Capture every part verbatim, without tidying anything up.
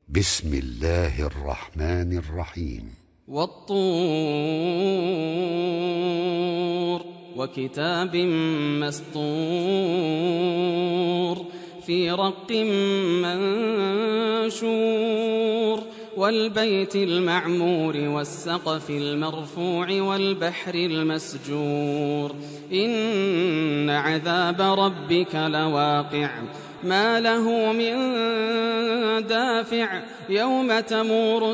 بسم الله الرحمن الرحيم. والطور وكتاب مسطور في رق منشور والبيت المعمور والسقف المرفوع والبحر المسجور إن عذاب ربك لواقع ما له من دافع يوم تمور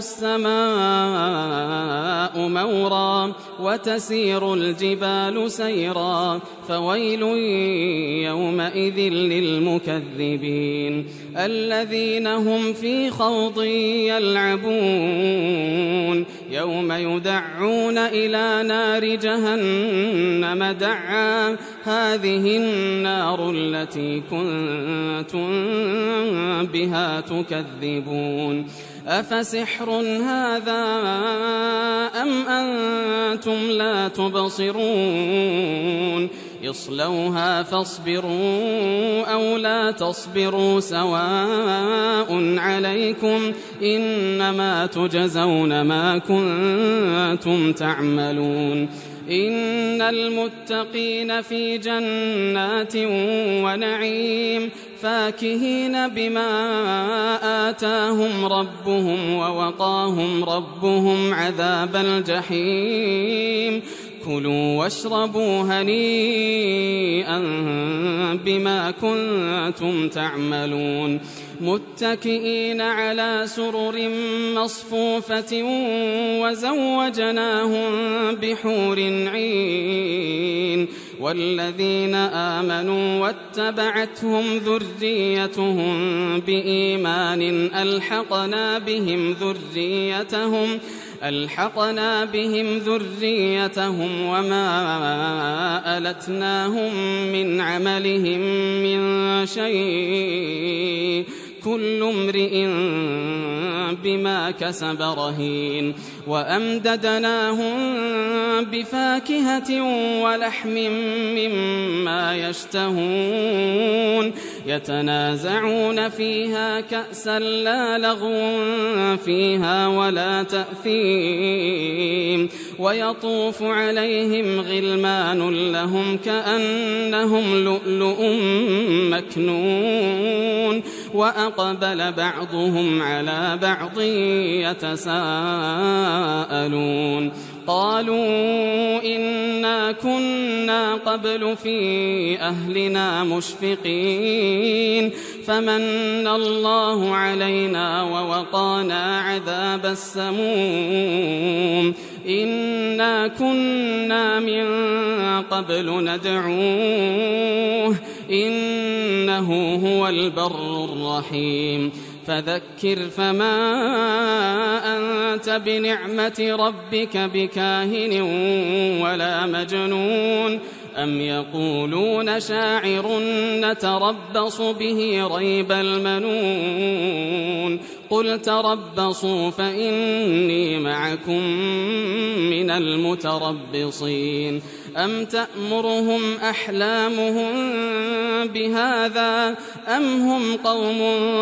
السماء مورا وتسير الجبال سيرا فويل يومئذ للمكذبين الذين هم في خوض يلعبون يوم يدعون إلى نار جهنم دعا هذه النار التي كنتم بها تكذبون أفسحر هذا أم أنتم لا تبصرون اصلوها فاصبروا أو لا تصبروا سواء عليكم إنما تجزون ما كنتم تعملون إن المتقين في جنات ونعيم فاكهين بما آتاهم ربهم ووقاهم ربهم عذاب الجحيم كلوا واشربوا هنيئا بما كنتم تعملون متكئين على سرر مصفوفة وزوجناهم بحور عين والذين آمنوا واتبعتهم ذريتهم بإيمان ألحقنا بهم ذريتهم ألحقنا بهم ذريتهم وما ألتناهم من عملهم من شيء كل امرئ بما كسب رهين وأمددناهم بفاكهة ولحم مما يشتهون يتنازعون فيها كأسا لا لغو فيها ولا تأثيم ويطوف عليهم غلمان لهم كأنهم لؤلؤ مكنون وأقبل بعضهم على بعض يتساءلون قالوا إنا كنا قبل في أهلنا مشفقين فمن الله علينا ووقانا عذاب السموم إنا كنا من قبل ندعوه إنه هو البر الرحيم فذكر فما أنت بنعمة ربك بكاهن ولا مجنون أم يقولون شاعر نتربص به ريب المنون قل تربصوا فإني معكم من المتربصين أم تأمرهم أحلامهم بهذا أم هم قوم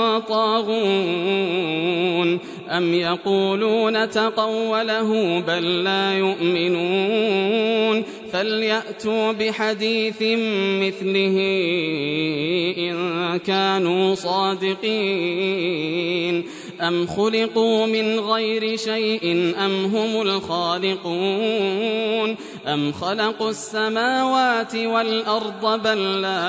طاغون أم يقولون تقوله بل لا يؤمنون فليأتوا بحديث مثله إن كانوا صادقين أم خلقوا من غير شيء أم هم الخالقون أم خلقوا السماوات والأرض بل لا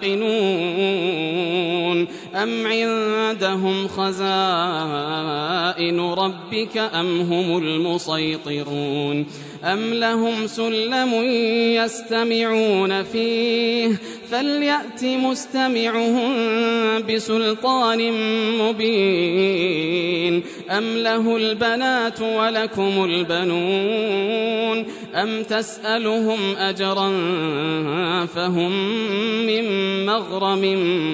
يوقنون أم عندهم خزائن ربك أم هم المسيطرون أم لهم سلم يستمعون فيه فليأت مستمعهم بسلطان مبين أم له البنات ولكم البنون أم تسألهم أجرا فهم من مغرم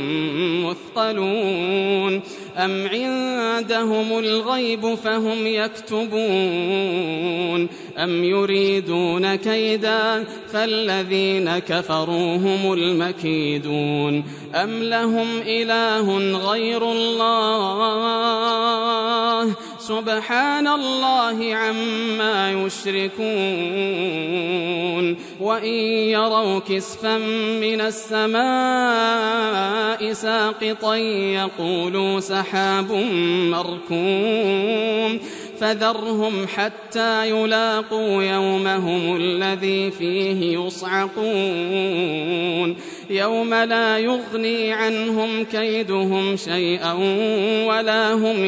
مثقلون أم عندهم الغيب فهم يكتبون أم يريدون كيدا فالذين كفروا هم المكيدون أم لهم إله غير الله سبحان الله عما يشركون وإن يروا كسفا من السماء ساقطا يقولوا سحاب مركوم فذرهم حتى يلاقوا يومهم الذي فيه يصعقون يوم لا يغني عنهم كيدهم شيئا ولا هم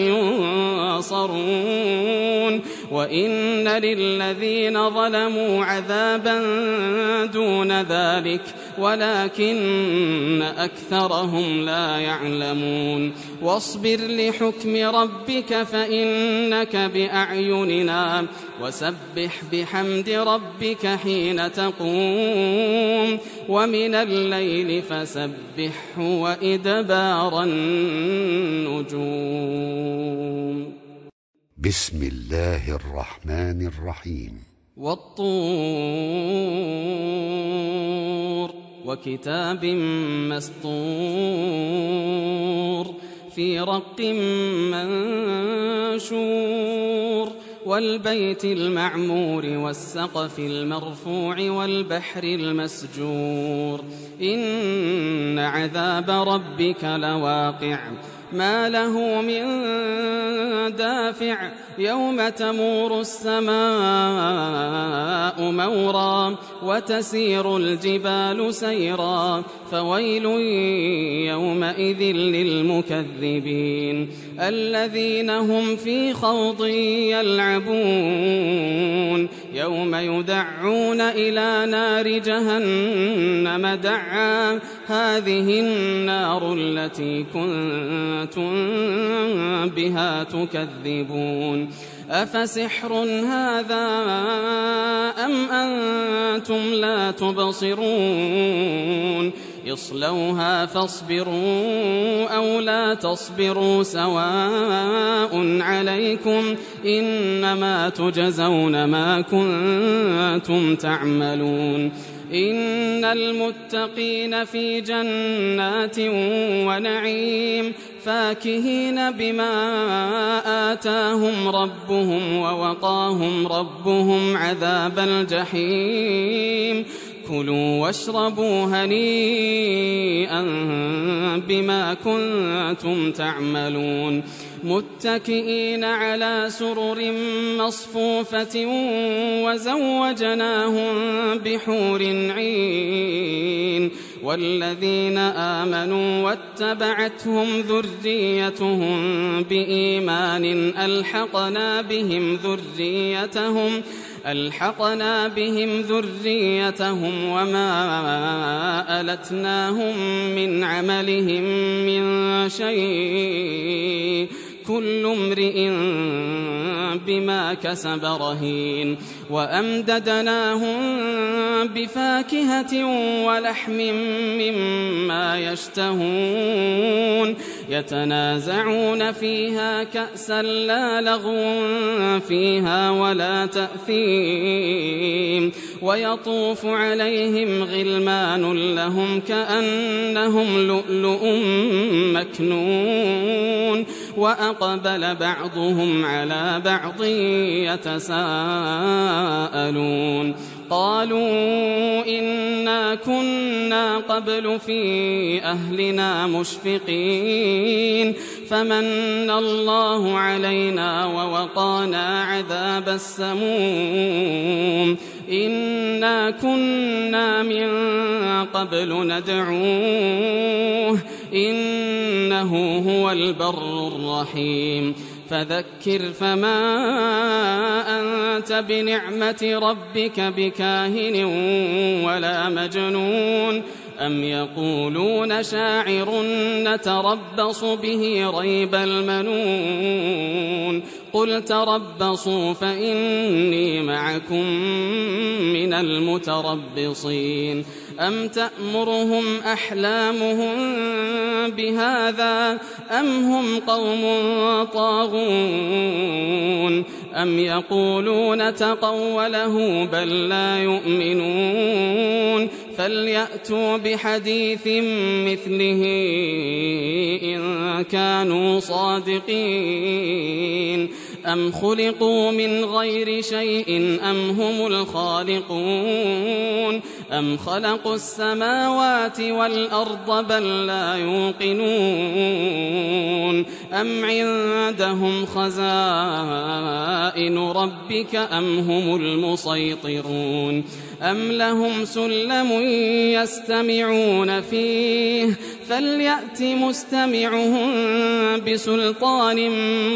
ينصرون وإن للذين ظلموا عذابا دون ذلك ولكن أكثرهم لا يعلمون واصبر لحكم ربك فإنك بأعيننا وسبح بحمد ربك حين تقوم ومن الليل فسبحه وإدبار النجوم. بسم الله الرحمن الرحيم. والطور وكتاب مسطور في رق منشور والبيت المعمور والسقف المرفوع والبحر المسجور إن عذاب ربك لواقع ما له من دافع يوم تمور السماء مورا وتسير الجبال سيرا فويل يومئذ للمكذبين الذين هم في خوض يلعبون يوم يدعون إلى نار جهنم دعا هذه النار التي كنتم بها تكذبون أفسحر هذا أم أنتم لا تبصرون اصلوها فاصبروا أو لا تصبروا سواء عليكم إنما تجزون ما كنتم تعملون إن المتقين في جنات ونعيم فاكهين بما آتاهم ربهم ووقاهم ربهم عذاب الجحيم كلوا واشربوا هنيئا بما كنتم تعملون متكئين على سرر مصفوفة وزوجناهم بحور عين والذين آمنوا واتبعتهم ذريتهم بإيمان ألحقنا بهم ذريتهم ألحقنا بهم ذريتهم وما ألتناهم من عملهم من شيء كل امرئ بما كسب رهين وأمددناهم بفاكهة ولحم مما يشتهون يتنازعون فيها كأسا لا لغو فيها ولا تأثيم ويطوف عليهم غلمان لهم كأنهم لؤلؤ مكنون وأقبل بعضهم على بعض يتساءلون قالوا إنا كنا قبل في أهلنا مشفقين فمن الله علينا ووقانا عذاب السموم إنا كنا من قبل ندعوه إنه هو البر الرحيم فذكر فما أنت بنعمة ربك بكاهن ولا مجنون أم يقولون شاعر نتربص به ريب المنون قل تربصوا فإني معكم من المتربصين أم تأمرهم أحلامهم بهذا أم هم قوم طاغون أم يقولون تقوله بل لا يؤمنون فليأتوا بحديث مثله إن كانوا صادقين أم خلقوا من غير شيء أم هم الخالقون أم خلقوا السماوات والأرض بل لا يوقنون أم عندهم خزائن ربك أم هم المسيطرون أم لهم سلم يستمعون فيه فليأت مستمعهم بسلطان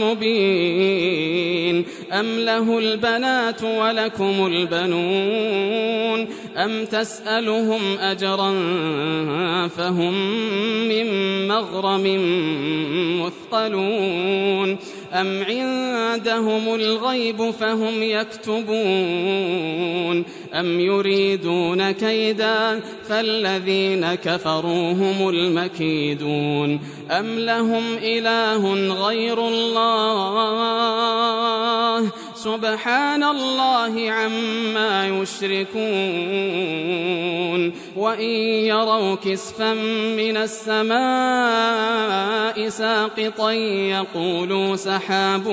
مبين أم له البنات ولكم البنون أم تسألهم أجرا فهم من مغرم مثقلون أم عندهم الغيب فهم يكتبون أم يريدون كيدا فالذين كفروا هم المكيدون أم لهم إله غير الله سبحان الله عما يشركون وإن يروا كسفا من السماء ساقطا يقولوا سحاب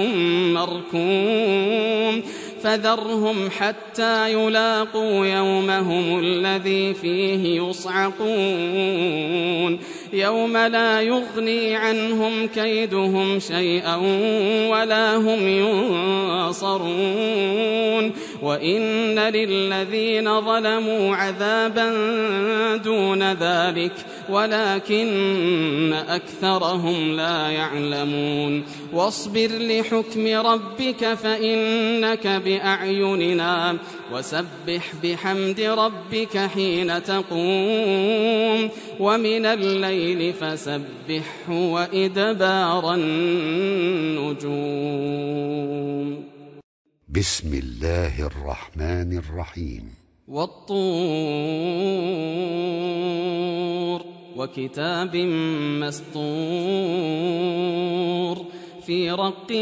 مركوم فذرهم حتى يلاقوا يومهم الذي فيه يصعقون يوم لا يغني عنهم كيدهم شيئا ولا هم ينصرون وإن للذين ظلموا عذابا دون ذلك ولكن أكثرهم لا يعلمون واصبر لحكم ربك فإنك بأعيننا وسبح بحمد ربك حين تقوم ومن الليل فسبحه وإدبار النجوم. بسم الله الرحمن الرحيم. والطور وكتاب مسطور في رق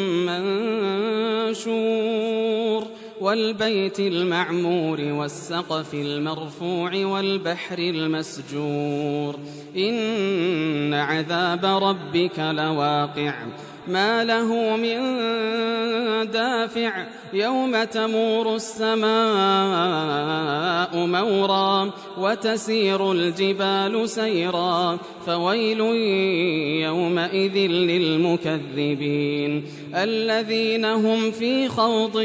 منشور والبيت المعمور والسقف المرفوع والبحر المسجور إن عذاب ربك لواقع ما له من دافع يوم تمور السماء مورا وتسير الجبال سيرا فويل يومئذ للمكذبين الذين هم في خوض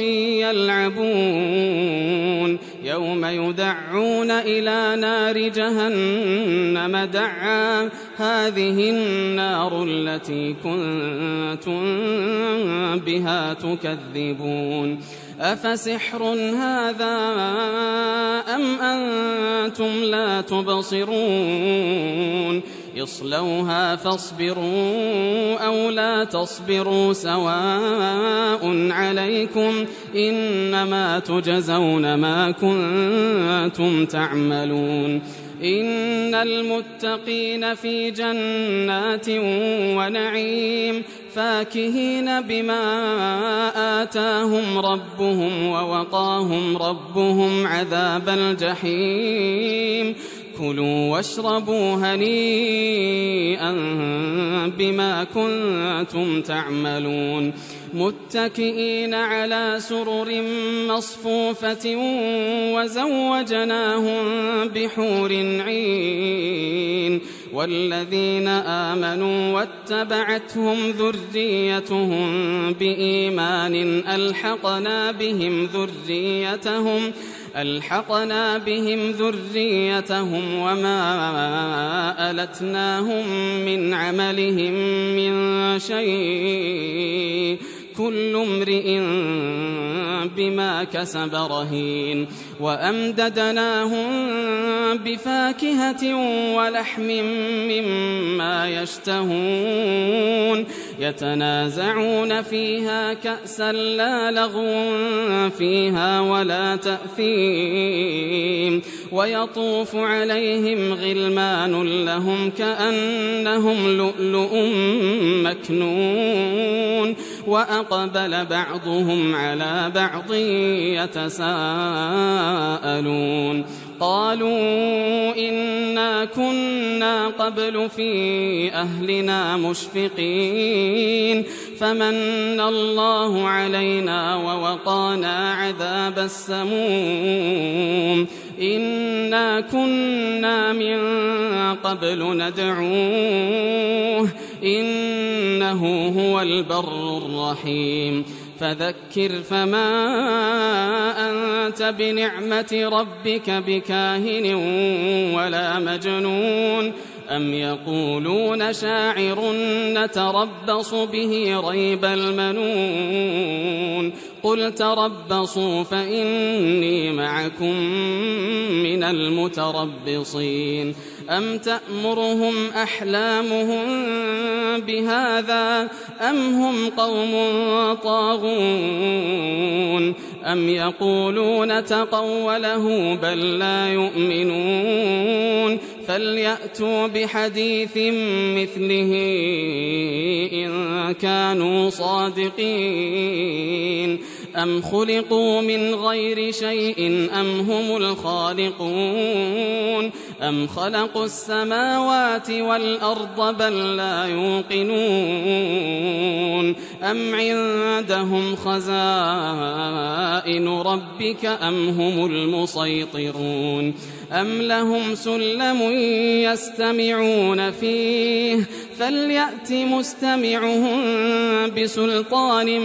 يلعبون يوم يدعون إلى نار جهنم دعا هذه النار التي كنتم بها تكذبون أفسحر هذا أم أنتم لا تبصرون اصلوها فاصبروا أو لا تصبروا سواء عليكم إنما تجزون ما كنتم تعملون إن المتقين في جنات ونعيم فاكهين بما آتاهم ربهم ووقاهم ربهم عذاب الجحيم كلوا واشربوا هنيئا بما كنتم تعملون متكئين على سرر مصفوفة وزوجناهم بحور عين والذين آمنوا واتبعتهم ذريتهم بإيمان ألحقنا بهم ذريتهم ألحقنا بهم ذريتهم وما ألتناهم من عملهم من شيء كل امرئ بما كسب رهين وأمددناهم بفاكهة ولحم مما يشتهون يتنازعون فيها كأسا لا لغو فيها ولا تأثيم ويطوف عليهم غلمان لهم كأنهم لؤلؤ مكنون وأقبل بعضهم على بعض يتساءلون قالوا إنا كنا قبل في أهلنا مشفقين فمن الله علينا ووقانا عذاب السموم إنا كنا من قبل ندعوه إنه هو البر الرحيم فذكر فما أنت بنعمة ربك بكاهن ولا مجنون أم يقولون شاعر نتربص به ريب المنون قل تربصوا فإني معكم من المتربصين أم تأمرهم أحلامهم بهذا أم هم قوم طاغون أم يقولون تقوله بل لا يؤمنون فليأتوا بحديث مثله إن كانوا صادقين أم خلقوا من غير شيء أم هم الخالقون أم خلقوا السماوات والأرض بل لا يوقنون أم عندهم خزائن ربك أم هم المسيطرون أم لهم سلم يستمعون فيه فليأت مستمعهم بسلطان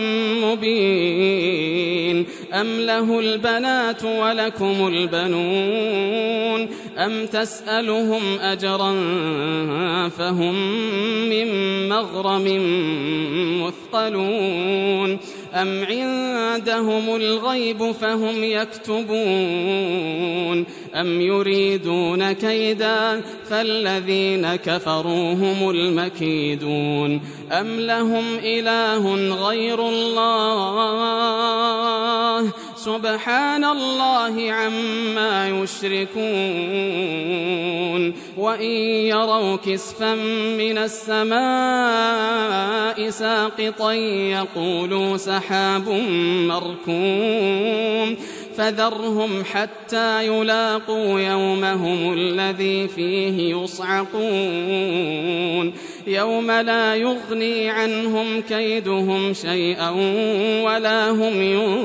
مبين أم له البنات ولكم البنون أم تسألهم أجرا فهم من مغرم مثقلون أم عندهم الغيب فهم يكتبون أم يريدون كيدا فالذين كفروا هم المكيدون أم لهم إله غير الله سبحان الله عما يشركون وإن يروا كسفا من السماء ساقطا يقولوا سحاب مركوم فذرهم حتى يلاقوا يومهم الذي فيه يصعقون يوم لا يغني عنهم كيدهم شيئا ولا هم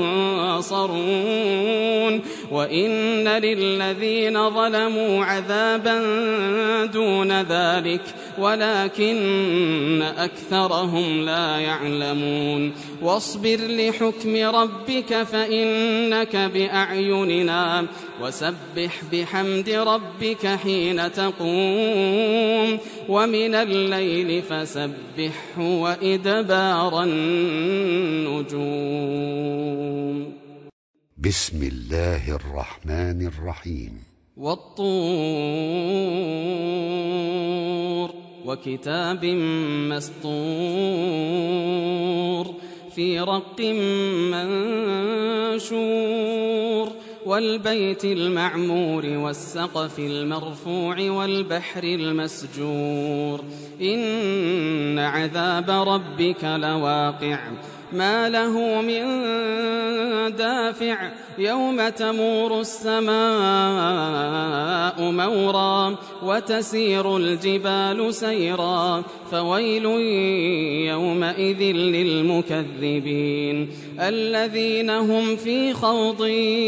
ينصرون وإن للذين ظلموا عذابا دون ذلك ولكن أكثرهم لا يعلمون واصبر لحكم ربك فإنك بأعيننا وسبح بحمد ربك حين تقوم ومن الليل فسبحه وإدبار النجوم بسم الله الرحمن الرحيم والطور وكتاب مسطور في رق منشور والبيت المعمور والسقف المرفوع والبحر المسجور إن عذاب ربك لواقع ما له من دافع يوم تمور السماء مورا وتسير الجبال سيرا فويل يومئذ للمكذبين الذين هم في خوض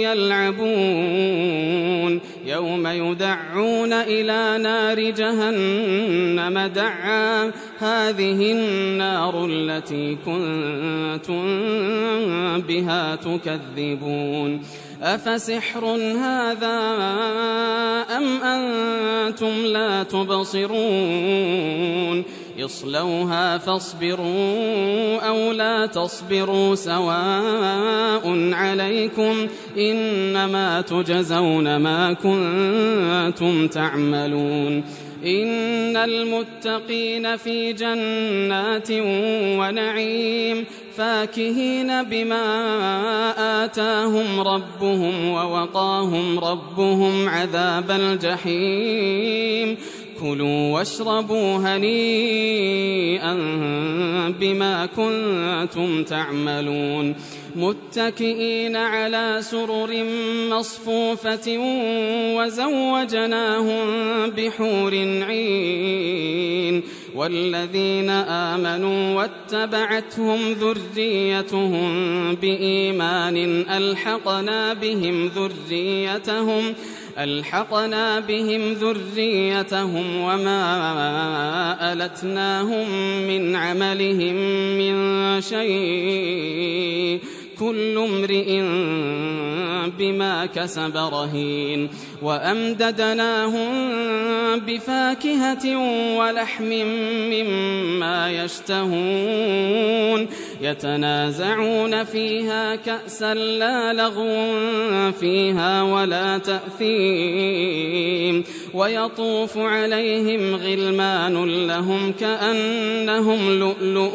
يلعبون يوم يدعون إلى نار جهنم دعا هذه النار التي كنتم بها تكذبون أفسحر هذا أم أنتم لا تبصرون اصلوها فاصبروا أو لا تصبروا سواء عليكم إنما تجزون ما كنتم تعملون إن المتقين في جنات ونعيم فاكهين بما آتاهم ربهم ووقاهم ربهم عذاب الجحيم كلوا واشربوا هنيئا بما كنتم تعملون متكئين على سرر مصفوفة وزوجناهم بحور عين والذين آمنوا واتبعتهم ذريتهم بإيمان ألحقنا بهم ذريتهم ألحقنا بهم ذريتهم وما ألتناهم من عملهم من شيء كل امرئ بما كسب رهين وأمددناهم بفاكهة ولحم مما يشتهون يتنازعون فيها كأسا لا لغو فيها ولا تأثيم ويطوف عليهم غلمان لهم كأنهم لؤلؤ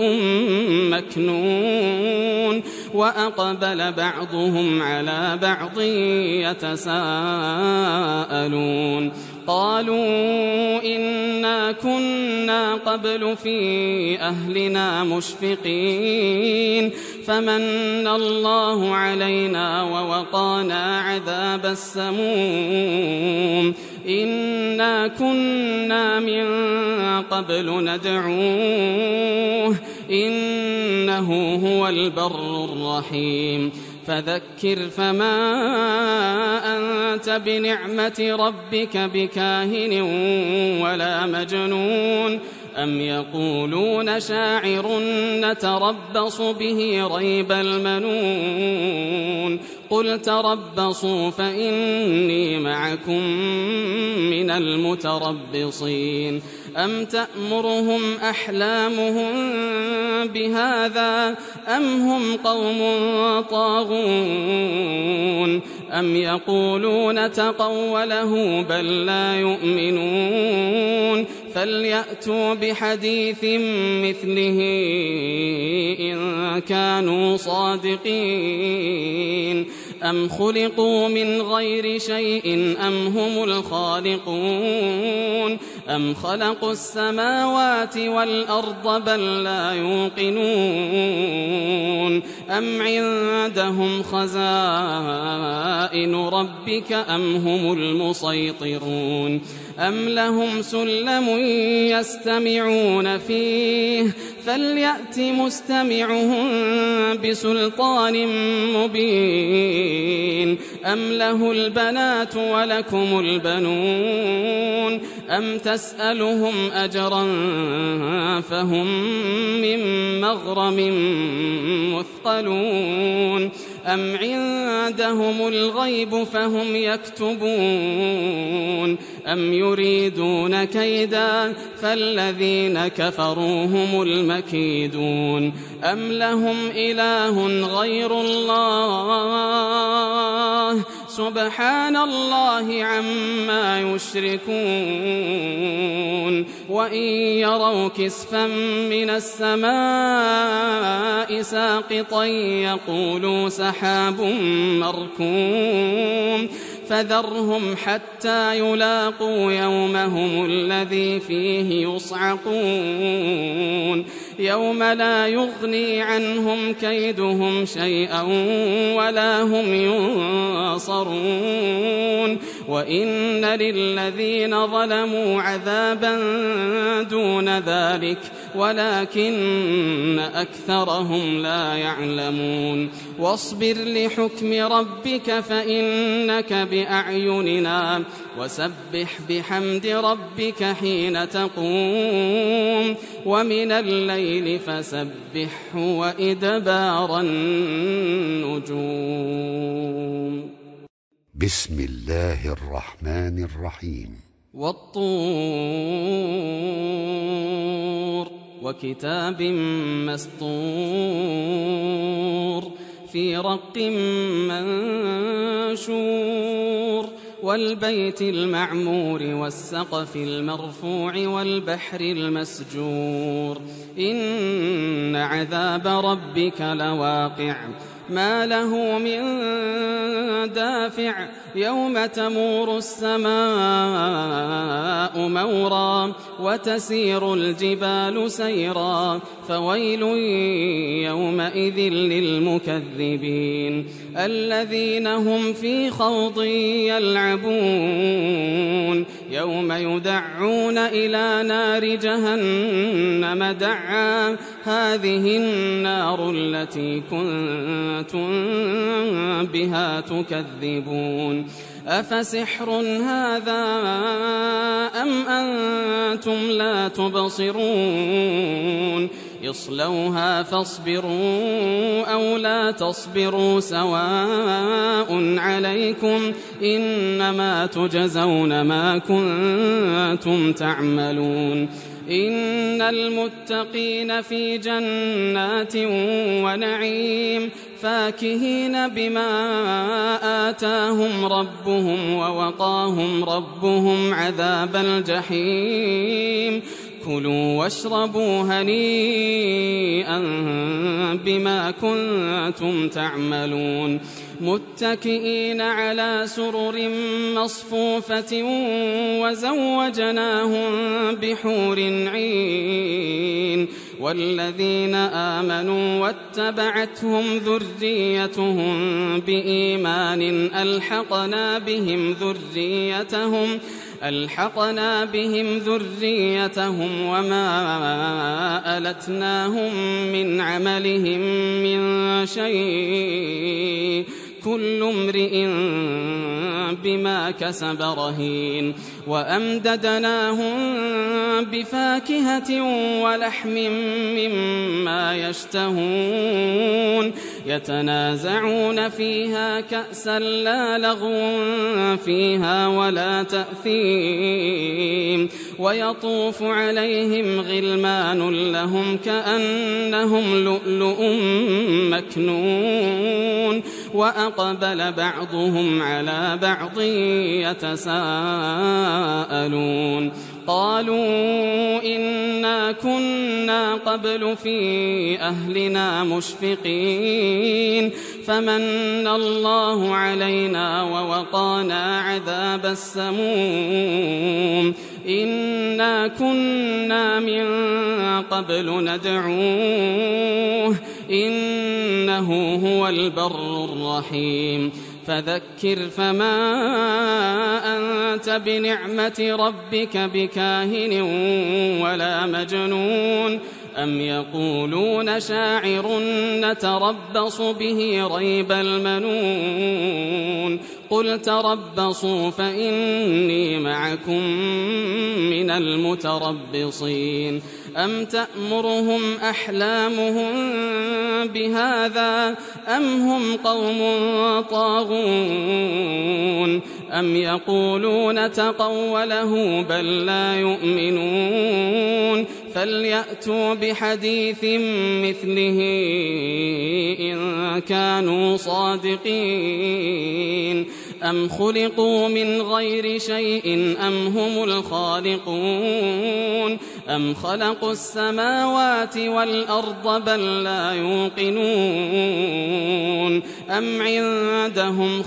مكنون وأقبل بعضهم على بعض يتساءلون قالوا إنا كنا قبل في أهلنا مشفقين فمن الله علينا ووقانا عذاب السموم إنا كنا من قبل ندعوه إنه هو البر الرحيم فذكر فما أنت بنعمة ربك بكاهن ولا مجنون أم يقولون شاعر نتربص به ريب المنون قل تربصوا فإني معكم من المتربصين أم تأمرهم أحلامهم بهذا أم هم قوم طاغون أم يقولون تقوله بل لا يؤمنون فليأتوا بحديث مثله إن كانوا صادقين أم خلقوا من غير شيء أم هم الخالقون أم خلقوا السماوات والأرض بل لا يوقنون أم عندهم خزائن ربك أم هم المسيطرون أم لهم سلم يستمعون فيه فليأت مستمعهم بسلطان مبين أم له البنات ولكم البنون أم تسألهم أجرا فهم من مغرم مثقلون أم عندهم الغيب فهم يكتبون أم يريدون كيدا فالذين كفروا هم المكيدون أم لهم إله غير الله سبحان الله عما يشركون وإن يروا كسفا من السماء ساقطا يقولوا سحاب مركوم فذرهم حتى يلاقوا يومهم الذي فيه يصعقون يوم لا يغني عنهم كيدهم شيئا ولا هم ينصرون وإن للذين ظلموا عذابا دون ذلك ولكن أكثرهم لا يعلمون واصبر لحكم ربك فإنك بأعيننا وسبح بحمد ربك حين تقوم ومن الليل فسبحه وإدبار النجوم بسم الله الرحمن الرحيم والطور وكتاب مسطور في رق منشور والبيت المعمور والسقف المرفوع والبحر المسجور إن عذاب ربك لواقع ما له من دافع يوم تمور السماء مورا وتسير الجبال سيرا فويل يومئذ للمكذبين الذين هم في خوض يلعبون يوم يدعون إلى نار جهنم دعا هذه النار التي كنتم بها تكذبون أفسحر هذا أم أنتم لا تبصرون اصلوها فاصبروا أو لا تصبروا سواء عليكم إنما تجزون ما كنتم تعملون إن المتقين في جنات ونعيم فاكهين بما آتاهم ربهم ووقاهم ربهم عذاب الجحيم كلوا واشربوا هنيئا بما كنتم تعملون متكئين على سرر مصفوفة وزوجناهم بحور عين والذين آمنوا واتبعتهم ذريتهم بإيمان ألحقنا بهم ذريتهم ألحقنا بهم ذريتهم وما ألتناهم من عملهم من شيء كل امرئ بما كسب رهين وأمددناهم بفاكهة ولحم مما يشتهون يتنازعون فيها كأسا لا لغو فيها ولا تأثيم ويطوف عليهم غلمان لهم كأنهم لؤلؤ مكنون وأقبل بعضهم على بعض يتساءلون قالوا إنا كنا قبل في أهلنا مشفقين فمن الله علينا ووقانا عذاب السموم إنا كنا من قبل ندعوه إنه هو البر الرحيم فذكر فما أنت بنعمة ربك بكاهن ولا مجنون أم يقولون شاعر نتربص به ريب المنون قل تربصوا فإني معكم من المتربصين أم تأمرهم أحلامهم بهذا أم هم قوم طاغون أم يقولون تقوله بل لا يؤمنون فليأتوا بحديث مثله إن كانوا صادقين أم خلقوا من غير شيء أم هم الخالقون أم خلقوا السماوات والأرض بل لا يوقنون أم عندهم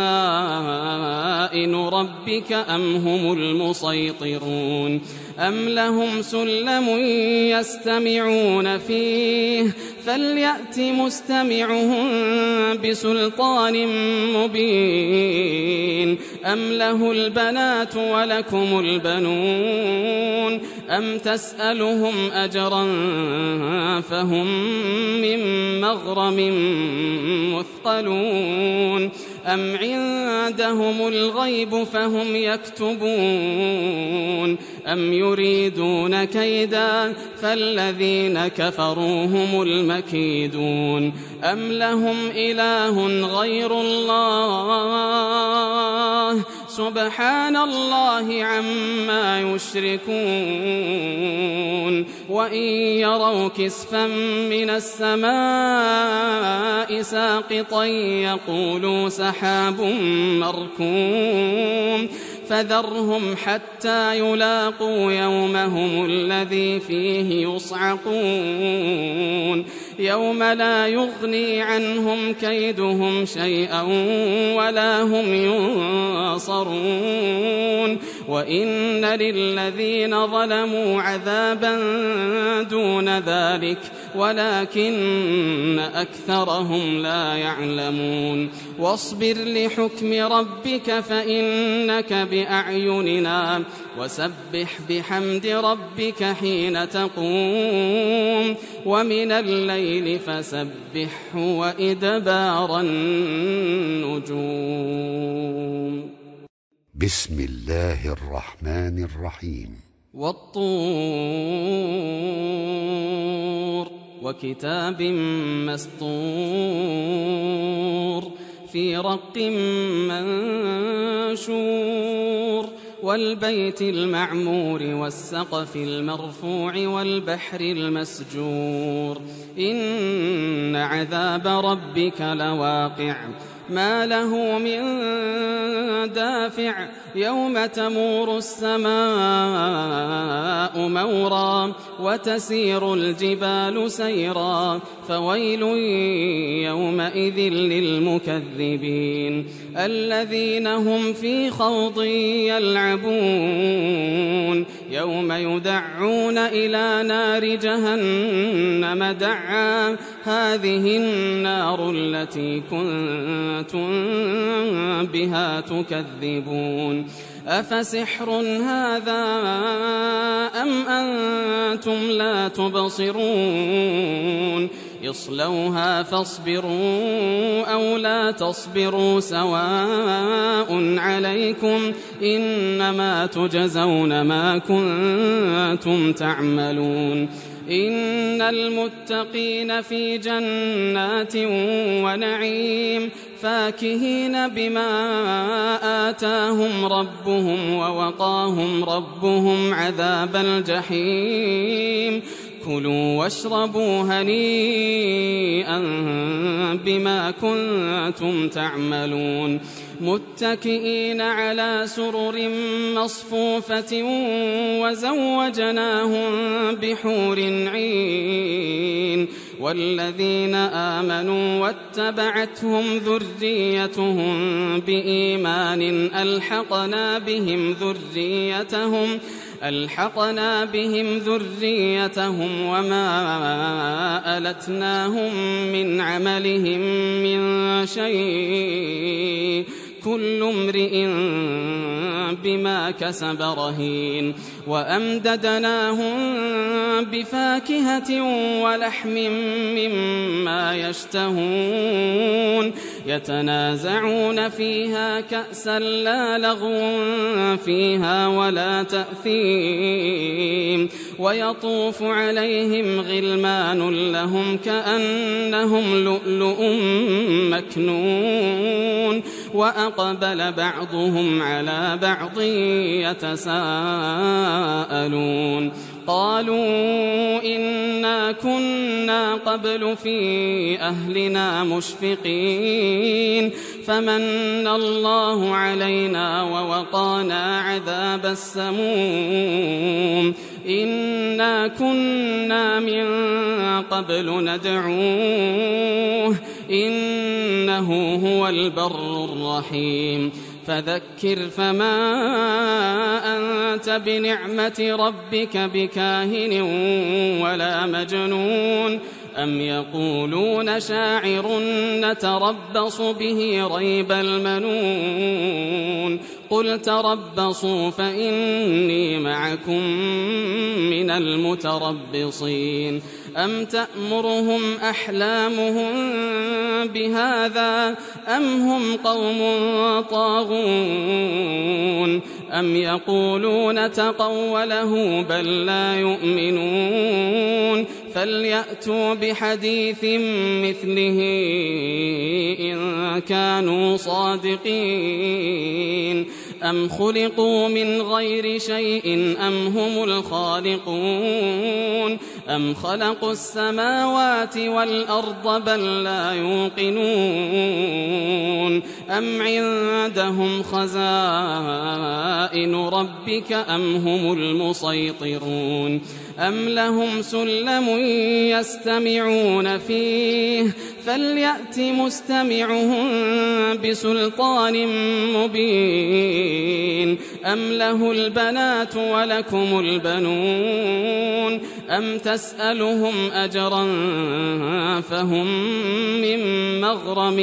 خزائن ربك أم هم المسيطرون أم لهم سلم يستمعون فيه فليأت مستمعهم بسلطان مبين أم له البنات ولكم البنون أم تسألهم أجرا فهم من مغرم مثقلون أم عندهم الغيب فهم يكتبون أم يريدون كيدا فالذين كفروا هم المكيدون أم لهم إله غير الله سبحان الله عما يشركون وإن يروا كسفا من السماء ساقطا يقولوا سحاب مركوم فذرهم حتى يلاقوا يومهم الذي فيه يصعقون يوم لا يغني عنهم كيدهم شيئا ولا هم ينصرون وإن للذين ظلموا عذابا دون ذلك ولكن أكثرهم لا يعلمون واصبر لحكم ربك فإنك بأعيننا وسبح بحمد ربك حين تقوم ومن الليل فسبحه وإدبار النجوم. بسم الله الرحمن الرحيم. والطور وكتاب مسطور في رق منشور والبيت المعمور والسقف المرفوع والبحر المسجور إن عذاب ربك لواقع ما له من دافع يوم تمور السماء مورا وتسير الجبال سيرا فويل يومئذ للمكذبين الذين هم في خوض يلعبون يوم يدعون إلى نار جهنم دعا هذه النار التي كنتم بها تكذبون أفسحر هذا أم أنتم لا تبصرون اصلوها فاصبروا أو لا تصبروا سواء عليكم إنما تجزون ما كنتم تعملون إن المتقين في جنات ونعيم فاكهين بما آتاهم ربهم ووقاهم ربهم عذاب الجحيم كلوا واشربوا هنيئا بما كنتم تعملون متكئين على سرر مصفوفة وزوجناهم بحور عين والذين آمنوا واتبعتهم ذريتهم بإيمان ألحقنا بهم ذريتهم ألحقنا بهم ذريتهم وما ألتناهم من عملهم من شيء كل امرئ بما كسب رهين وأمددناهم بفاكهة ولحم مما يشتهون يتنازعون فيها كأسا لا لغو فيها ولا تأثيم ويطوف عليهم غلمان لهم كأنهم لؤلؤ مكنون وأقبل بعضهم على بعض يتساءلون قالوا إنا كنا قبل في أهلنا مشفقين فمن الله علينا ووقانا عذاب السموم إنا كنا من قبل ندعوه إنه هو البر الرحيم فذكر فما أنت بنعمة ربك بكاهن ولا مجنون أم يقولون شاعر نتربص به ريب المنون قل تربصوا فإني معكم من المتربصين أم تأمرهم أحلامهم بهذا أم هم قوم طاغون أم يقولون تقوله بل لا يؤمنون فليأتوا بحديث مثله إن كانوا صادقين أم خلقوا من غير شيء أم هم الخالقون أم خلقوا السماوات والأرض بل لا يوقنون أم عندهم خزائن ربك أم هم المسيطرون أم لهم سلم يستمعون فيه فليأت مستمعهم بسلطان مبين أم له البنات ولكم البنون أم تسألهم أجرا فهم من مغرم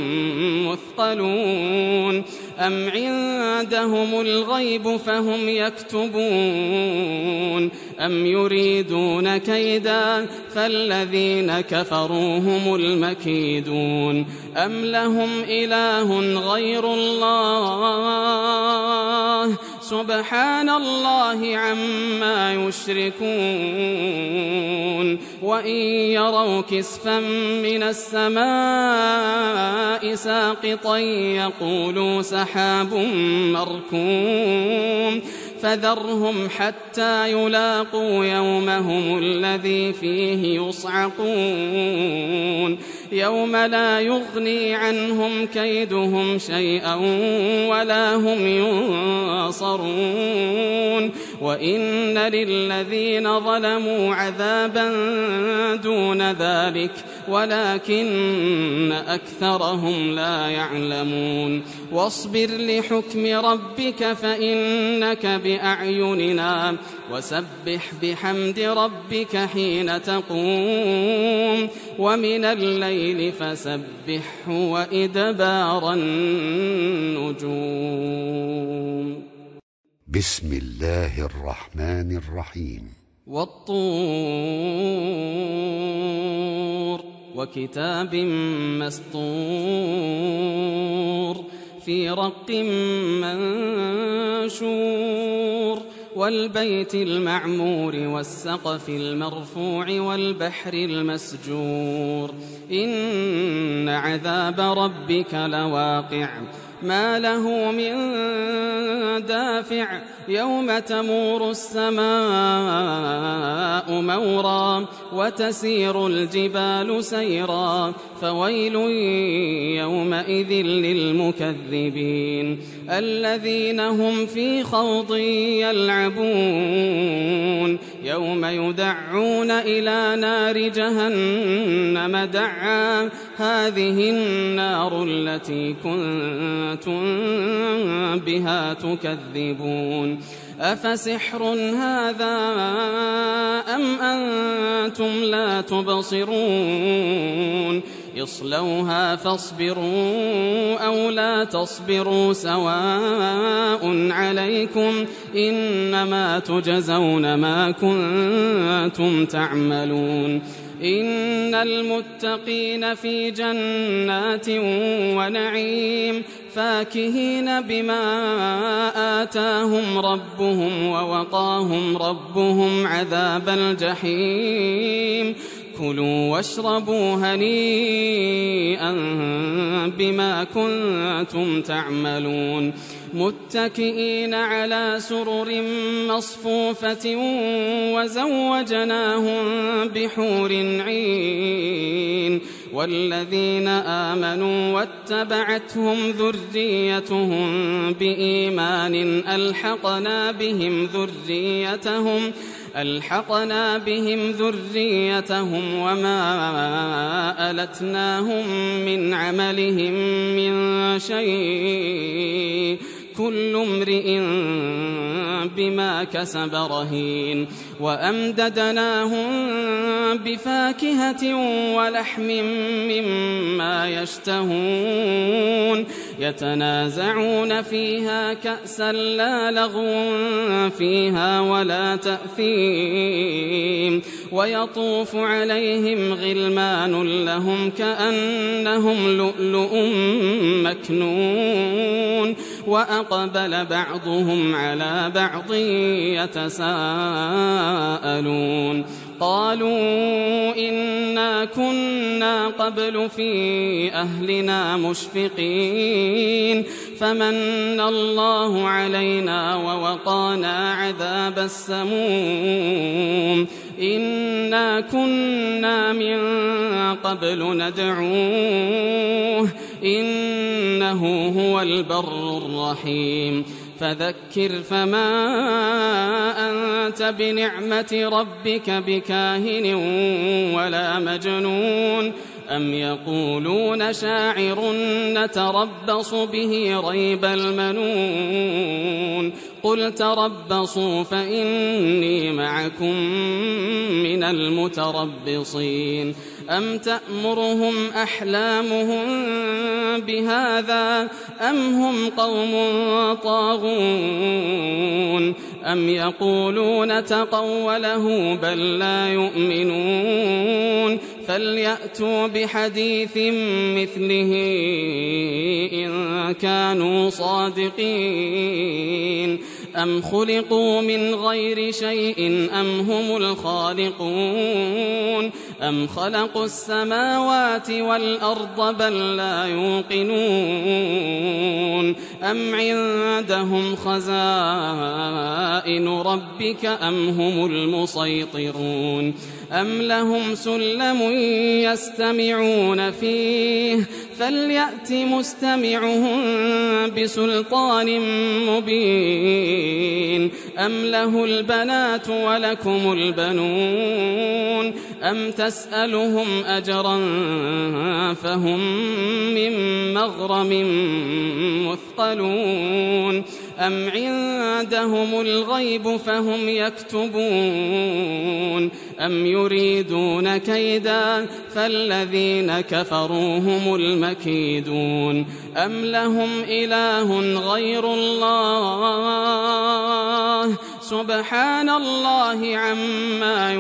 مثقلون أم عندهم الغيب فهم يكتبون أم يريدون كيدا فالذين كفروا هم المكيدون أم لهم إله غير الله سبحان الله عما يشركون وإن يروا كسفا من السماء ساقطا يقولوا سحاب مركوم فذرهم حتى يلاقوا يومهم الذي فيه يصعقون يوم لا يغني عنهم كيدهم شيئا ولا هم ينصرون وإن للذين ظلموا عذابا دون ذلك ولكن أكثرهم لا يعلمون واصبر لحكم ربك فإنك بأعيننا وسبح بحمد ربك حين تقوم ومن الليل فسبحه وإدبار النجوم. بسم الله الرحمن الرحيم. والطور وكتاب مسطور في رق منشور والبيت المعمور والسقف المرفوع والبحر المسجور إن عذاب ربك لواقع ما له من دافع يوم تمور السماء مورا وتسير الجبال سيرا فويل يومئذ للمكذبين الذين هم في خوض يلعبون يوم يدعون إلى نار جهنم دعا هذه النار التي كنتم بها تكذبون أفسحر هذا أم أنتم لا تبصرون اصلوها فاصبروا أو لا تصبروا سواء عليكم إنما تجزون ما كنتم تعملون إن المتقين في جنات ونعيم فاكهين بما آتاهم ربهم ووقاهم ربهم عذاب الجحيم كلوا واشربوا هنيئا بما كنتم تعملون متكئين على سرر مصفوفة وزوجناهم بحور عين والذين آمنوا واتبعتهم ذريتهم بإيمان ألحقنا بهم ذريتهم ألحقنا بهم ذريتهم وما ألتناهم من عملهم من شيء كل امرئ بما كسب رهين وأمددناهم بفاكهة ولحم مما يشتهون يتنازعون فيها كأسا لا لغو فيها ولا تأثيم ويطوف عليهم غلمان لهم كأنهم لؤلؤ مكنون وأقبل بعضهم على بعض يتساءلون قالوا إنا كنا قبل في أهلنا مشفقين فمن الله علينا ووقانا عذاب السموم إنا كنا من قبل ندعوه إنه هو البر الرحيم فذكر فما أنت بنعمة ربك بكاهن ولا مجنون أم يقولون شاعر نتربص به ريب المنون قل تربصوا فإني معكم من المتربصين أم تأمرهم أحلامهم بهذا أم هم قوم طاغون أم يقولون تقوله بل لا يؤمنون فليأتوا بحديث مثله إن كانوا صادقين أم خلقوا من غير شيء أم هم الخالقون أم خلقوا السماوات والأرض بل لا يوقنون أم عندهم خزائن ربك أم هم المسيطرون أم لهم سلم يستمعون فيه فليأت مستمعهم بسلطان مبين أم له البنات ولكم البنون أم تسألهم أجرا فهم من مغرم مثقلون أم عندهم الغيب فهم يكتبون أم يريدون كيدا فالذين كفروا هم المكيدون أم لهم إله غير الله سبحان الله عما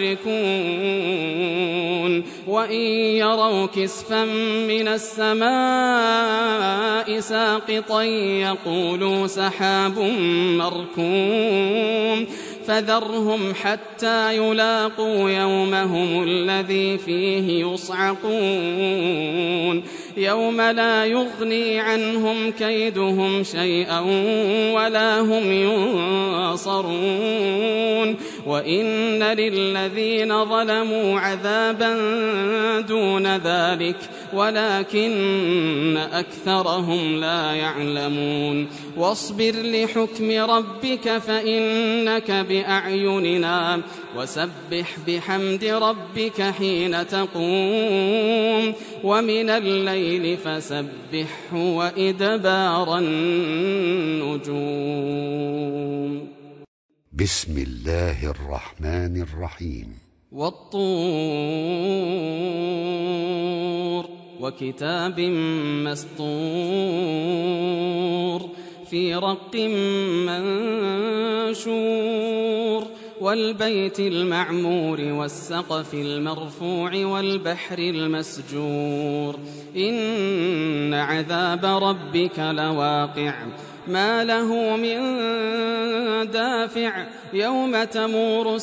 يشركون وإن يروا كسفا من السماء ساقطا يقولوا سحاب مركوم فذرهم حتى يلاقوا يومهم الذي فيه يصعقون يوم لا يغني عنهم كيدهم شيئا ولا هم ينصرون وإن للذين ظلموا عذابا دون ذلك ولكن أكثرهم لا يعلمون واصبر لحكم ربك فإنك بأعيننا وسبح بحمد ربك حين تقوم ومن الليل فسبحه وإدبار النجوم بسم الله الرحمن الرحيم والطور وكتاب مسطور في رق منشور والبيت المعمور والسقف المرفوع والبحر المسجور إن عذاب ربك لواقع ما له من دافع يوم تمور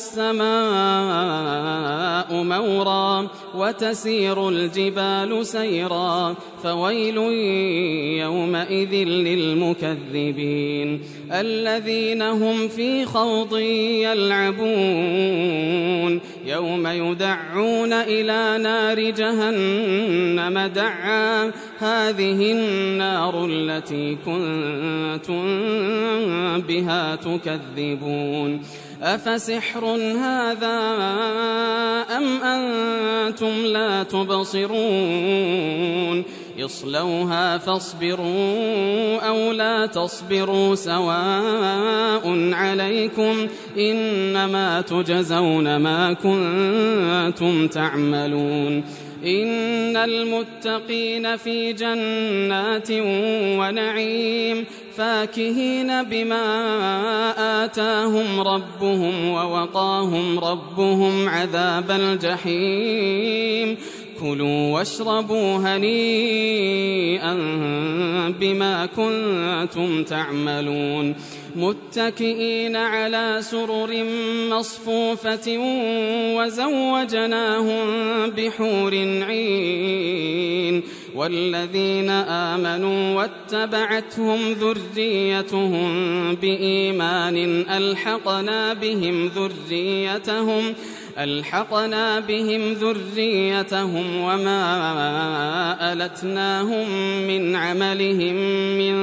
السماء مورا وتسير الجبال سيرا فويل يومئذ للمكذبين الذين هم في خوض يلعبون يوم يدعون إلى نار جهنم دعا هذه النار التي كنتم بها تكذبون أفسحر هذا أم أنتم لا تبصرون اصلوها فاصبروا أو لا تصبروا سواء عليكم إنما تجزون ما كنتم تعملون إن المتقين في جنات ونعيم فاكهين بما آتاهم ربهم ووقاهم ربهم عذاب الجحيم كلوا واشربوا هنيئا بما كنتم تعملون متكئين على سرر مصفوفة وزوجناهم بحور عين والذين آمنوا واتبعتهم ذريتهم بإيمان ألحقنا بهم ذريتهم ألحقنا بهم ذريتهم وما ألتناهم من عملهم من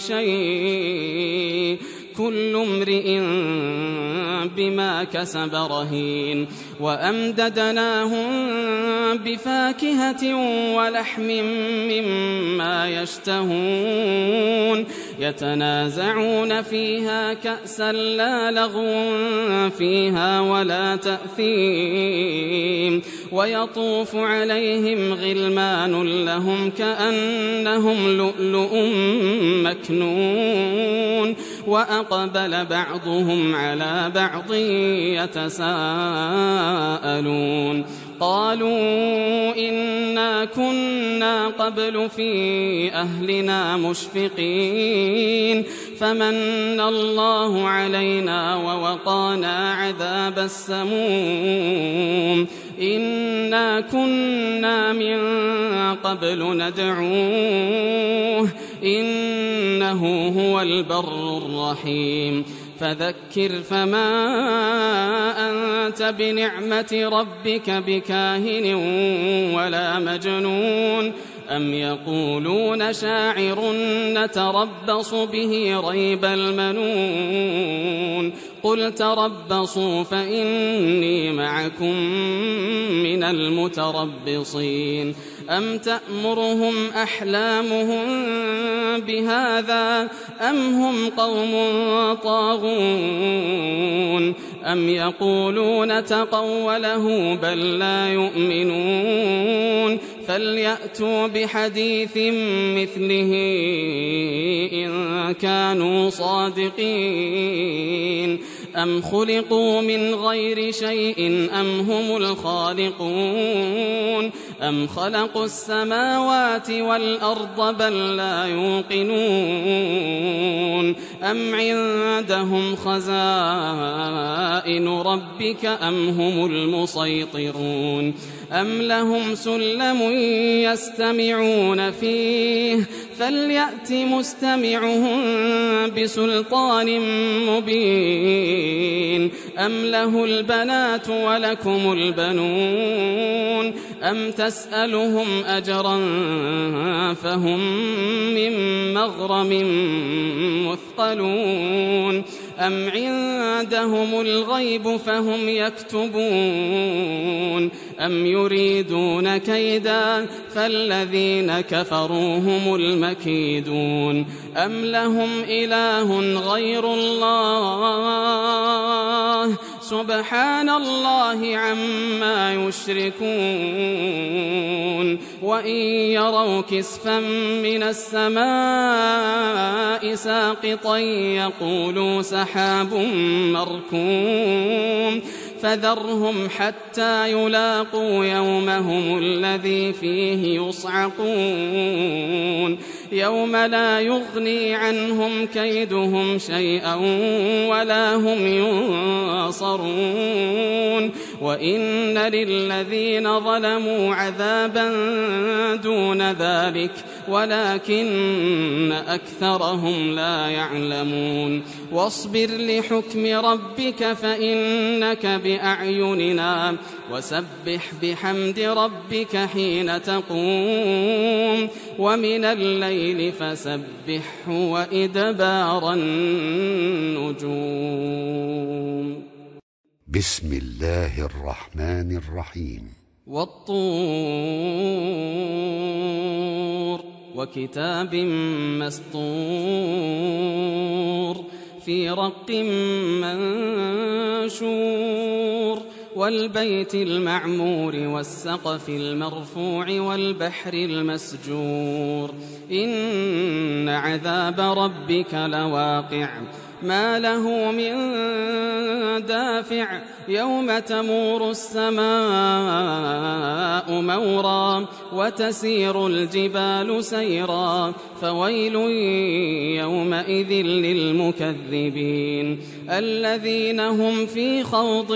شيء كل امرئ بما كسب رهين وأمددناهم بفاكهة ولحم مما يشتهون يتنازعون فيها كأسا لا لغو فيها ولا تأثيم ويطوف عليهم غلمان لهم كأنهم لؤلؤ مكنون وأقبل بعضهم على بعض يتساءلون قالوا إنا كنا قبل في أهلنا مشفقين فمن الله علينا ووقانا عذاب السموم إنا كنا من قبل ندعوه إنه هو البر الرحيم فذكر فما أنت بنعمة ربك بكاهن ولا مجنون أم يقولون شاعر نتربص به ريب المنون قل تربصوا فإني معكم من المتربصين أم تأمرهم أحلامهم بهذا أم هم قوم طاغون أم يقولون تقوله بل لا يؤمنون فليأتوا بحديث مثله إن كانوا صادقين أم خلقوا من غير شيء أم هم الخالقون أم خلقوا السماوات والأرض بل لا يوقنون أم عندهم خزائن ربك أم هم المسيطرون أم لهم سلم يستمعون فيه فليأت مستمعهم بسلطان مبين أم له البنات ولكم البنون أم تسألهم أجرا فهم من مغرم مثقلون أم عندهم الغيب فهم يكتبون أم يريدون كيدا فالذين كفروا هم المكيدون أم لهم إله غير الله سبحان الله عما يشركون وإن يروا كسفا من السماء ساقطا يقولوا سحاب مركوم فذرهم حتى يلاقوا يومهم الذي فيه يصعقون يوم لا يغني عنهم كيدهم شيئا ولا هم ينصرون وإن للذين ظلموا عذابا دون ذلك ولكن أكثرهم لا يعلمون واصبر لحكم ربك فإنك بأعيننا وسبح بحمد ربك حين تقوم ومن الليل فسبحه وإدبار النجوم بسم الله الرحمن الرحيم والطور وكتاب مسطور في رق منشور والبيت المعمور والسقف المرفوع والبحر المسجور إن عذاب ربك لواقع ما له من دافع يوم تمور السماء مورا وتسير الجبال سيرا فويل يومئذ للمكذبين الذين هم في خوض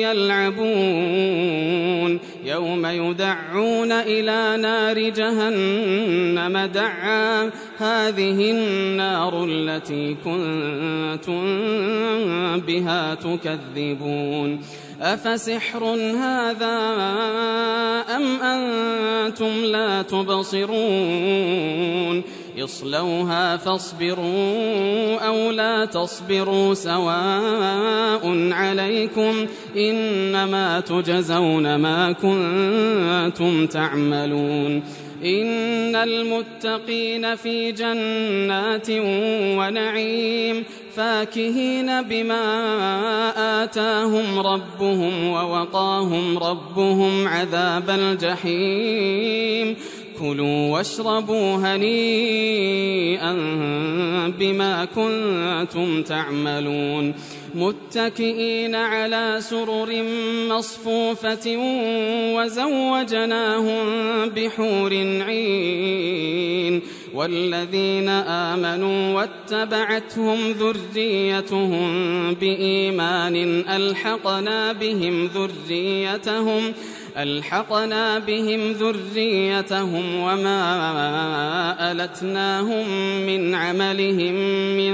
يلعبون يوم يدعون إلى نار جهنم دعا هذه النار التي كنتم بها تكذبون أفسحر هذا أم أنتم لا تبصرون اصلوها فاصبروا أو لا تصبروا سواء عليكم إنما تجزون ما كنتم تعملون إن المتقين في جنات ونعيم فاكهين بما آتاهم ربهم ووقاهم ربهم عذاب الجحيم كلوا واشربوا هنيئا بما كنتم تعملون متكئين على سرر مصفوفة وزوجناهم بحور عين والذين آمنوا واتبعتهم ذريتهم بإيمان ألحقنا بهم ذريتهم ألحقنا بهم ذريتهم وما ألتناهم من عملهم من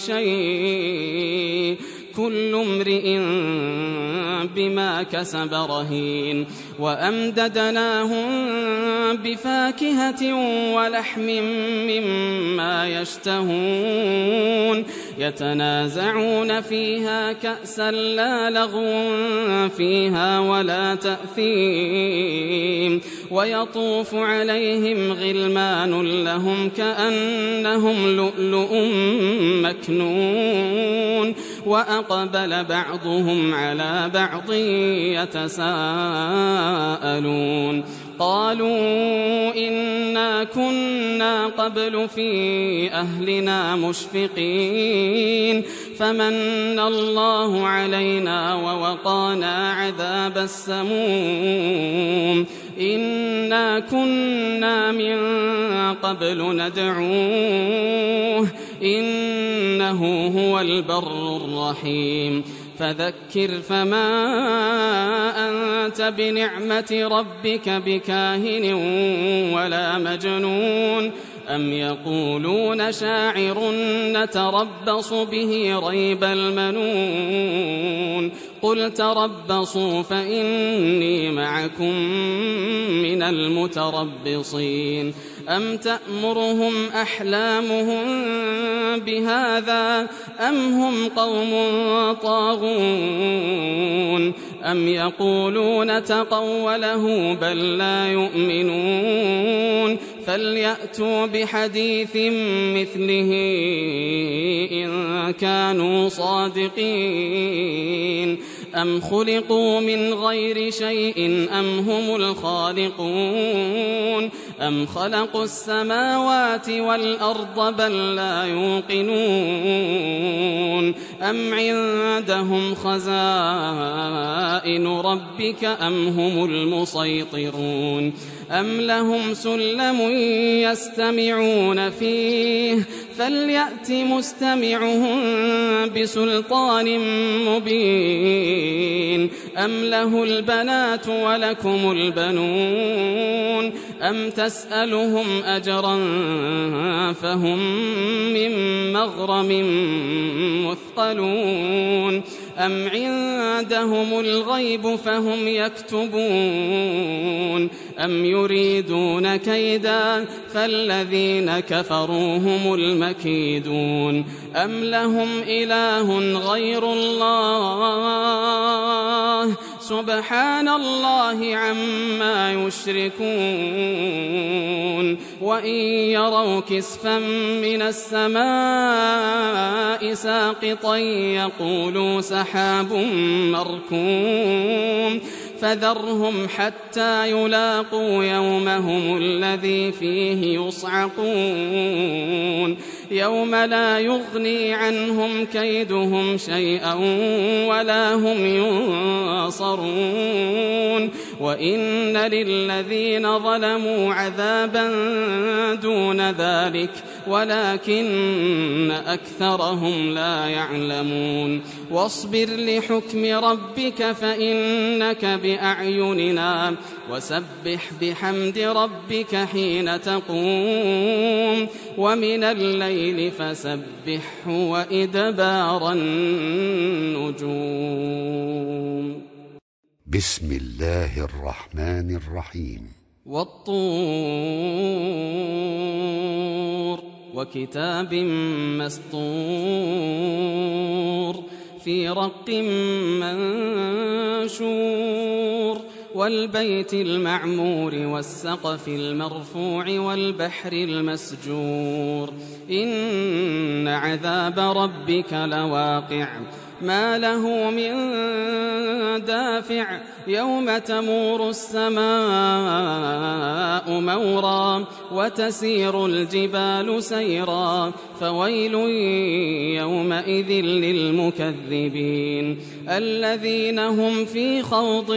شيء كل امرئ بما كسب رهين وأمددناهم بفاكهة ولحم مما يشتهون يتنازعون فيها كأسا لا لغو فيها ولا تأثيم ويطوف عليهم غلمان لهم كأنهم لؤلؤ مكنون وأقبل بعضهم على بعض يتساءلون قالوا إنا كنا قبل في أهلنا مشفقين فمن الله علينا ووقانا عذاب السموم إنا كنا من قبل ندعوه إنه هو البر الرحيم فذكر فما أنت بنعمة ربك بكاهن ولا مجنون أم يقولون شاعر نتربص به ريب المنون قل تربصوا فإني معكم من المتربصين أم تأمرهم أحلامهم بهذا أم هم قوم طاغون أم يقولون تقوله بل لا يؤمنون فليأتوا بحديث مثله إن كانوا صادقين أم خلقوا من غير شيء أم هم الخالقون أم خلقوا السماوات والأرض بل لا يوقنون أم عندهم خزائن ربك أم هم المسيطرون أم لهم سلم يستمعون فيه فليأت مستمعهم بسلطان مبين أم له البنات ولكم البنون أم تسألهم أجرا فهم من مغرم مثقلون أم عندهم الغيب فهم يكتبون أم يريدون كيدا فالذين كفروا هم المكيدون أم لهم إله غير الله سبحان الله عما يشركون وإن يروا كسفا من السماء ساقطا يقولوا سحاب مركوم فذرهم حتى يلاقوا يومهم الذي فيه يصعقون يوم لا يغني عنهم كيدهم شيئا ولا هم ينصرون وإن للذين ظلموا عذابا دون ذلك ولكن أكثرهم لا يعلمون واصبر لحكم ربك فإنك بأعيننا وسبح بحمد ربك حين تقوم ومن الليل فسبحه وإدبار النجوم. بسم الله الرحمن الرحيم والطور وكتاب مسطور في رق منشور والبيت المعمور والسقف المرفوع والبحر المسجور إن عذاب ربك لواقع ما له من دافع يوم تمور السماء مورا وتسير الجبال سيرا فويل يومئذ للمكذبين الذين هم في خوض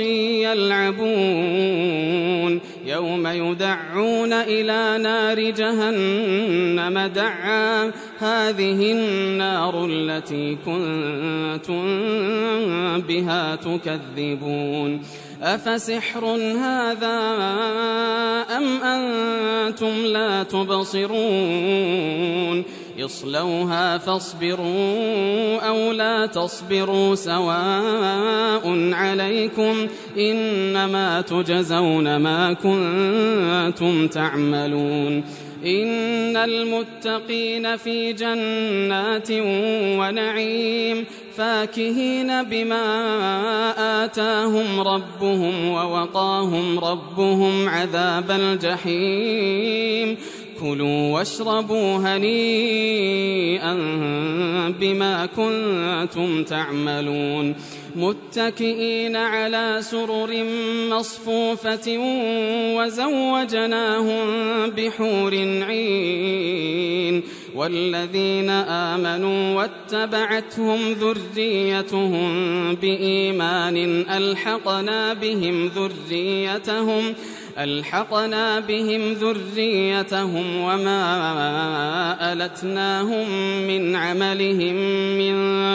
يلعبون يوم يدعون إلى نار جهنم دعا هذه النار التي كنتم بها تكذبون أفسحر هذا أم أنتم لا تبصرون اصلوها فاصبروا أو لا تصبروا سواء عليكم إنما تجزون ما كنتم تعملون إن المتقين في جنات ونعيم فاكهين بما آتاهم ربهم ووقاهم ربهم عذاب الجحيم كلوا واشربوا هنيئا بما كنتم تعملون متكئين على سرر مصفوفة وزوجناهم بحور عين والذين آمنوا واتبعتهم ذريتهم بإيمان ألحقنا بهم ذريتهم ألحقنا بهم ذريتهم وما ألتناهم من عملهم من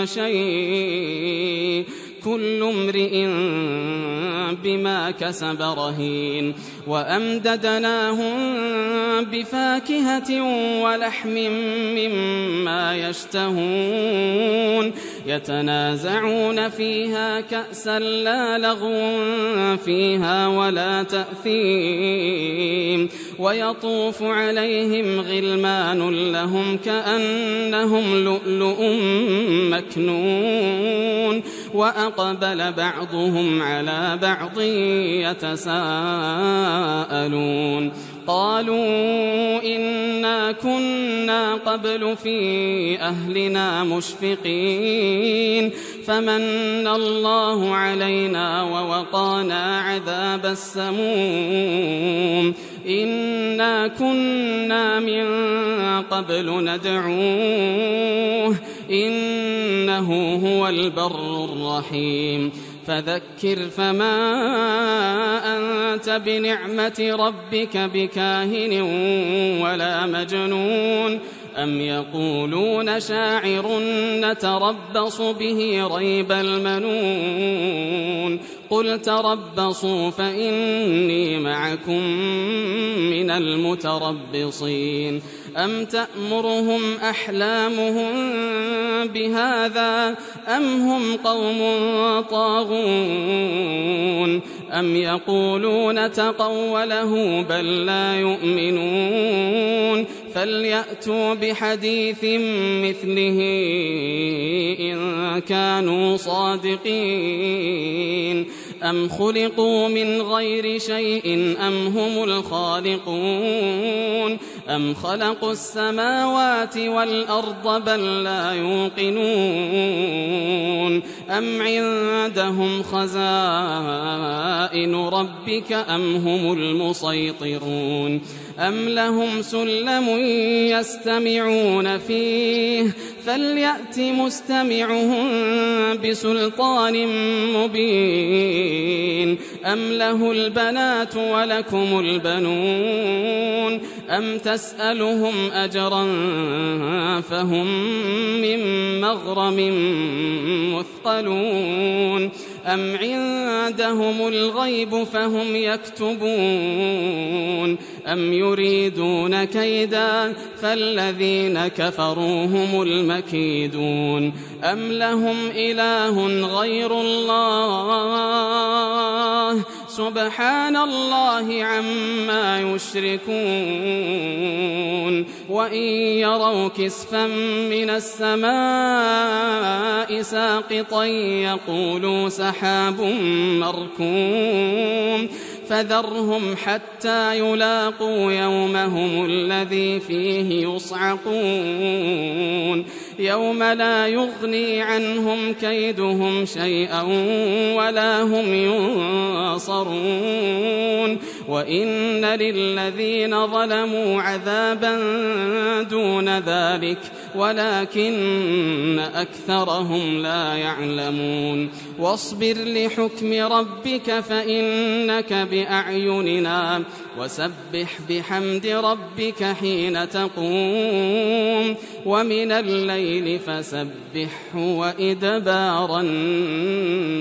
شيء كل امرئ بما كسب رهين وأمددناهم بفاكهة ولحم مما يشتهون يتنازعون فيها كأسا لا لغو فيها ولا تأثيم ويطوف عليهم غلمان لهم كأنهم لؤلؤ مكنون وأقبل بعضهم على بعض يتساءلون قالوا إنا كنا قبل في أهلنا مشفقين فمن الله علينا ووقانا عذاب السموم إنا كنا من قبل ندعوه إنه هو البر الرحيم فذكر فما أنت بنعمة ربك بكاهن ولا مجنون أم يقولون شاعر نتربص به ريب المنون قل تربصوا فإني معكم من المتربصين أم تأمرهم أحلامهم بهذا أم هم قوم طاغون أم يقولون تقوله بل لا يؤمنون فليأتوا بحديث مثله إن كانوا صادقين أم خلقوا من غير شيء أم هم الخالقون أم خلقوا السماوات والأرض بل لا يوقنون أم عندهم خزائن ربك أم هم المسيطرون أم لهم سلم يستمعون فيه فليأت مستمعهم بسلطان مبين أم له البنات ولكم البنون أم تسألهم أجرا فهم من مغرم مثقلون أم عندهم الغيب فهم يكتبون أم يريدون كيدا فالذين كفروا هم المكيدون أم لهم إله غير الله سبحان الله عما يشركون وإن يروا كسفا من السماء ساقطا يقولوا سحاب مركوم فذرهم حتى يلاقوا يومهم الذي فيه يصعقون يوم لا يغني عنهم كيدهم شيئا ولا هم ينصرون وإن للذين ظلموا عذابا دون ذلك ولكن أكثرهم لا يعلمون واصبر لحكم ربك فإنك بأعيننا وسبح بحمد ربك حين تقوم ومن الليل فسبحه وإدبار النجوم.